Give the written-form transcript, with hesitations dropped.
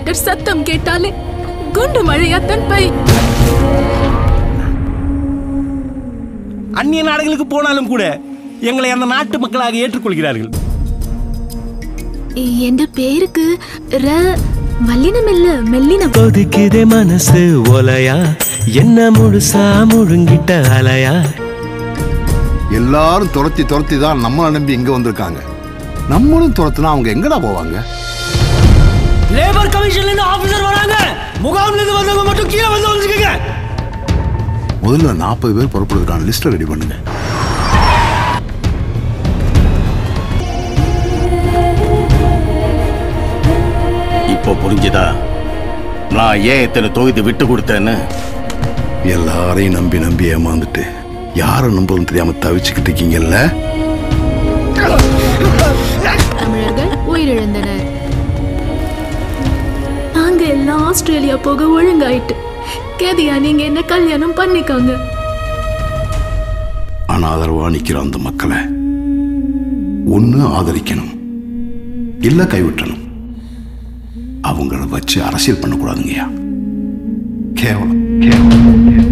Helicopter சத்தம் கேட்டாலே குண்டு மழையாத்தான் பை. அந்நிய நாடுகளுக்கு போனாலும் கூட எங்களை அந்த நாட்டு மக்களாக ஏற்றுக்கொள்கிறார்கள். என்ற பேருக்கு வல்லினம் இல்ல மெல்லினம். கொதிக்குதே மனசு ஒலையா, என்ன முழுசா முழுங்கிட்ட அலையா. எல்லாரும் துரத்தி துரத்தி தான் நம்மளை நம்பி இங்க வந்திருக்காங்க. நம்மளும் துரத்துனா அவங்க எங்கடா போவாங்க? லேபர் கமிஷன்ல இருந்து ஆபீசர் வராங்க. முகாம்ல இருந்து வந்தவங்க மட்டும் கீழே வந்து வந்துருக்கீங்க. முதல்ல 40 பேர் புறப்படுறதுக்கான லிஸ்ட் ரெடி பண்ணுங்க. இப்போ புரிஞ்சுதா நான் ஏன் இத்தனை தொகுதி விட்டு கொடுத்தேன்னு? எல்லாரையும் நம்பி நம்பி ஏமாந்துட்டு யாரை நம்புறதுன்னு தெரியாம தவிச்சுக்கிட்டு இருக்கீங்கல்ல. தமிழர்கள் உயிரிழந்தனர். நாங்க எல்லாம் ஆஸ்திரேலியா போக ஒழுங்காயிட்டு கேதியா நீங்க என்ன கல்யாணம் பண்ணிக்காங்க. அனாதரவா நிக்கிற அந்த மக்களை ஒண்ணு ஆதரிக்கணும், இல்ல கைவிட்டணும். அவங்கள வச்சு அரசியல் பண்ணக்கூடாதுங்கய்யா. கேவலம் கேவலம்.